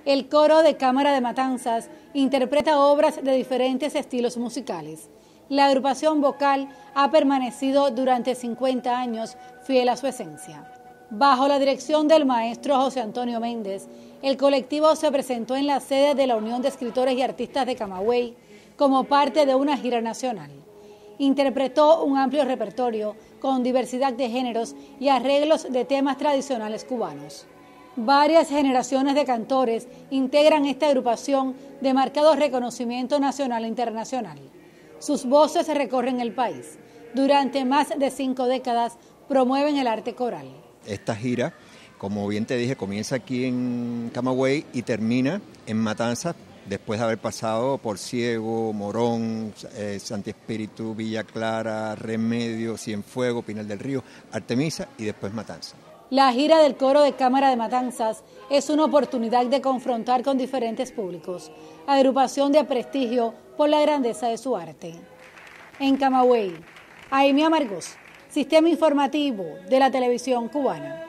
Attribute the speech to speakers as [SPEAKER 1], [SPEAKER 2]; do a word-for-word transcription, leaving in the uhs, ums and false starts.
[SPEAKER 1] El coro de Cámara de Matanzas interpreta obras de diferentes estilos musicales. La agrupación vocal ha permanecido durante cincuenta años fiel a su esencia. Bajo la dirección del maestro José Antonio Méndez, el colectivo se presentó en la sede de la Unión de Escritores y Artistas de Camagüey como parte de una gira nacional. Interpretó un amplio repertorio con diversidad de géneros y arreglos de temas tradicionales cubanos. Varias generaciones de cantores integran esta agrupación de marcado reconocimiento nacional e internacional. Sus voces recorren el país. Durante más de cinco décadas promueven el arte coral.
[SPEAKER 2] Esta gira, como bien te dije, comienza aquí en Camagüey y termina en Matanzas, después de haber pasado por Ciego, Morón, eh, Santi Espíritu, Villa Clara, Remedio, Cienfuegos, Pinal del Río, Artemisa y después Matanzas.
[SPEAKER 1] La gira del coro de Cámara de Matanzas es una oportunidad de confrontar con diferentes públicos, agrupación de prestigio por la grandeza de su arte. En Camagüey, Aimee Amargós, Sistema Informativo de la Televisión Cubana.